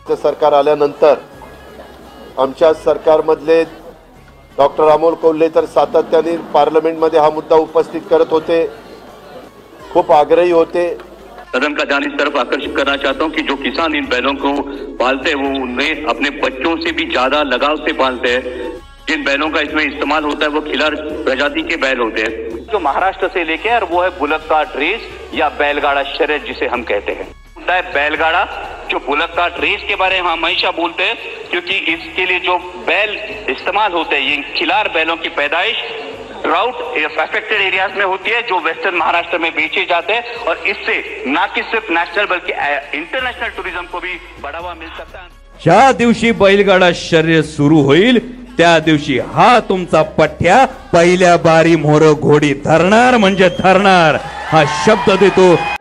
सरकार आल्यानंतर आमच्या सरकारमधले डॉक्टर अमोल कोल्हे तर सातत्याने पार्लमेंटमध्ये हा मुद्दा उपस्थित करत होते, खूप आग्रही होते। सदन का ध्यान इस तरफ आकर्षित करना चाहता हूं कि जो किसान इन बैलों को पालते हैं वो उन्हें अपने बच्चों से भी ज्यादा लगाव से पालते हैं। जिन बैलों का इसमें इस्तेमाल होता है वो खिलार प्रजाति के बैल होते हैं जो महाराष्ट्र से लेके और वो है बुलक कार्ट रेस या बैलगाड़ा शर्यत जिसे हम कहते हैं। बैलगाड़ा जो बुलक कार्ट रेस के बारे में हम हमेशा बोलते हैं क्योंकि इसके लिए जो बैल इस्तेमाल होते हैं ये खिलार बैलों की पैदाइश ड्राउट अफेक्टेड एरियाज में होती है जो वेस्टर्न महाराष्ट्र में बेचे जाते हैं और इससे न कि सिर्फ नेशनल बल्कि इंटरनेशनल टूरिज्म को भी बढ़ावा मिल सकता है। ज्या दिवशी बैलगाडा शर्यत सुरू होईल त्या दिवशी हा तुमचा पठ्या पहिल्या बारी मोर घोडी धरणार म्हणजे धरणार हा शब्द देतो।